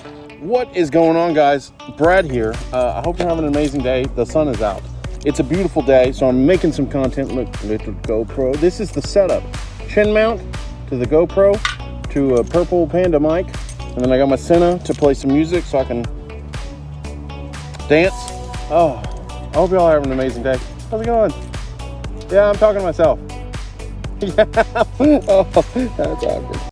What is going on, guys? Brad here. I hope you're having an amazing day. The sun is out. It's a beautiful day, so I'm making some content. Look, little GoPro. This is the setup. Chin mount to the GoPro, to a purple Panda mic, and then I got my Sena to play some music so I can dance. Oh, I hope y'all are having an amazing day. How's it going? Yeah, I'm talking to myself. Yeah. Oh, that's awkward.